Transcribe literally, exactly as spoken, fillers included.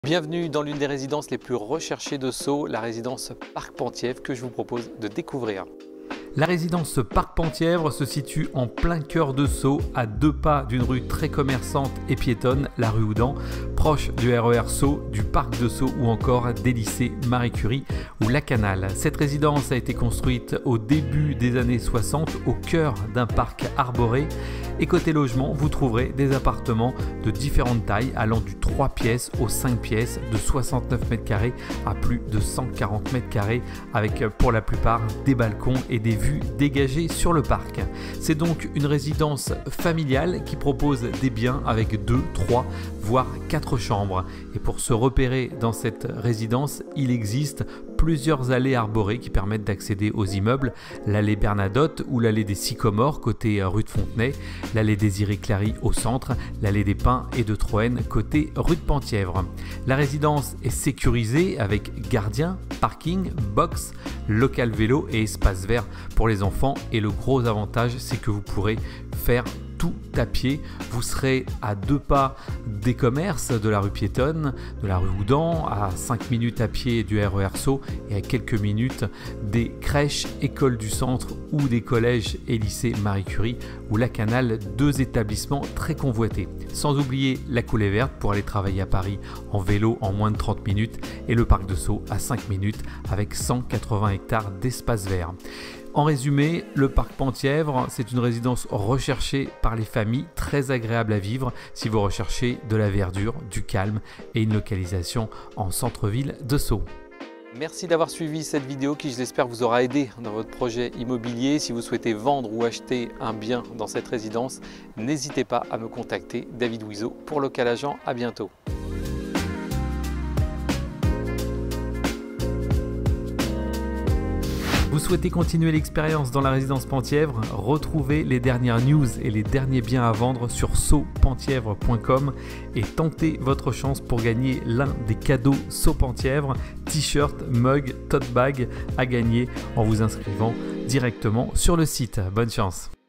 Bienvenue dans l'une des résidences les plus recherchées de Sceaux, la résidence Parc Penthièvre que je vous propose de découvrir. La résidence Parc Penthièvre se situe en plein cœur de Sceaux, à deux pas d'une rue très commerçante et piétonne, la rue Houdan, proche du R E R Sceaux, du parc de Sceaux ou encore des lycées Marie Curie ou Lacanal. Cette résidence a été construite au début des années soixante au cœur d'un parc arboré. Et côté logement, vous trouverez des appartements de différentes tailles allant du trois pièces aux cinq pièces, de soixante-neuf mètres carrés à plus de cent quarante mètres carrés, avec pour la plupart des balcons et des vues dégagées sur le parc. C'est donc une résidence familiale qui propose des biens avec deux, trois, voire quatre chambres. Et pour se repérer dans cette résidence, il existe plusieurs allées arborées qui permettent d'accéder aux immeubles, l'allée Bernadotte ou l'allée des Sycomores côté rue de Fontenay, l'allée Désiré Clary au centre, l'allée des Pins et de Troène côté rue de Penthièvre. La résidence est sécurisée avec gardien, parking, box, local vélo et espace vert pour les enfants, et le gros avantage c'est que vous pourrez faire tout à pied. Vous serez à deux pas des commerces de la rue piétonne, de la rue Houdan, à cinq minutes à pied du R E R Sceaux et à quelques minutes des crèches, écoles du centre ou des collèges et lycées Marie Curie ou Lacanal, deux établissements très convoités. Sans oublier la coulée verte pour aller travailler à Paris en vélo en moins de trente minutes et le parc de Sceaux à cinq minutes avec cent quatre-vingts hectares d'espace vert. En résumé, le parc Penthièvre, c'est une résidence recherchée par les familles, très agréable à vivre si vous recherchez de la verdure, du calme et une localisation en centre-ville de Sceaux. Merci d'avoir suivi cette vidéo qui, je l'espère, vous aura aidé dans votre projet immobilier. Si vous souhaitez vendre ou acheter un bien dans cette résidence, n'hésitez pas à me contacter, David Wiseau pour Local Agent. À bientôt. Vous souhaitez continuer l'expérience dans la résidence Penthièvre? Retrouvez les dernières news et les derniers biens à vendre sur sceaux penthièvre point com et tentez votre chance pour gagner l'un des cadeaux Sceaux Penthièvre, t-shirt, mug, tote bag à gagner en vous inscrivant directement sur le site. Bonne chance!